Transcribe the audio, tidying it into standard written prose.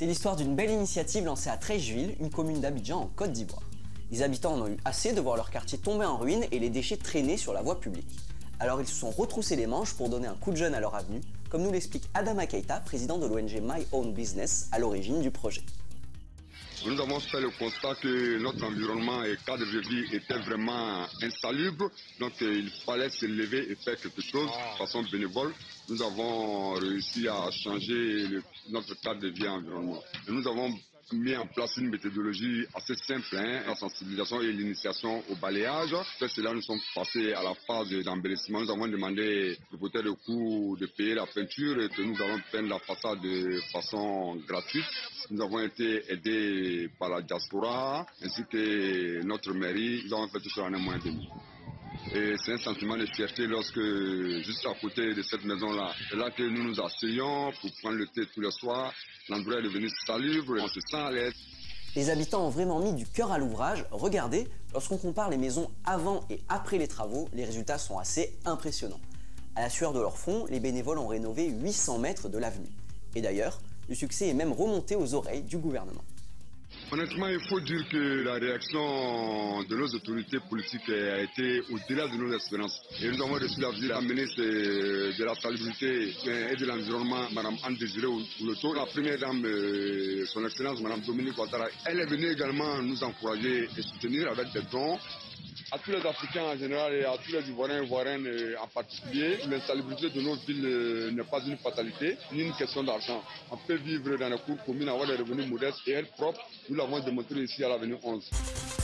C'est l'histoire d'une belle initiative lancée à Treichville, une commune d'Abidjan en Côte d'Ivoire. Les habitants en ont eu assez de voir leur quartier tomber en ruine et les déchets traîner sur la voie publique. Alors ils se sont retroussés les manches pour donner un coup de jeune à leur avenue, comme nous l'explique Adama Keita, président de l'ONG My Own Business, à l'origine du projet. Nous avons fait le constat que notre environnement et cadre de vie était vraiment insalubre, donc il fallait se lever et faire quelque chose de façon bénévole. Nous avons réussi à changer notre cadre de vie et environnement. Et nous avons mis en place une méthodologie assez simple, la sensibilisation et l'initiation au balayage. Après cela, nous sommes passés à la phase d'embellissement. Nous avons demandé au propriétaire de cours de payer la peinture et que nous allons peindre la façade de façon gratuite. Nous avons été aidés par la diaspora ainsi que notre mairie. Nous avons fait tout ça en un mois et demi. Et c'est un sentiment de fierté lorsque, juste à côté de cette maison-là, c'est là que nous nous asseyons pour prendre le thé tous les soirs. L'endroit est devenu salubre, on se sent à l'aise. Les habitants ont vraiment mis du cœur à l'ouvrage. Regardez, lorsqu'on compare les maisons avant et après les travaux, les résultats sont assez impressionnants. À la sueur de leur front, les bénévoles ont rénové 800 mètres de l'avenue. Et d'ailleurs, le succès est même remonté aux oreilles du gouvernement. Honnêtement, il faut dire que la réaction de nos autorités politiques a été au-delà de nos espérances. Et nous avons reçu la visite de la ministre de la salubrité et de l'environnement, Mme Anne Désiré Ouleto, la première dame, son excellence, Mme Dominique Ouattara. Elle est venue également nous encourager et soutenir avec des dons. À tous les Africains en général et à tous les Ivoiriens et Ivoiriennes en particulier, l'insalubrité de nos villes n'est pas une fatalité, ni une question d'argent. On peut vivre dans les cours communes, avoir des revenus modestes et être propres. Nous l'avons démontré ici à l'avenue 11.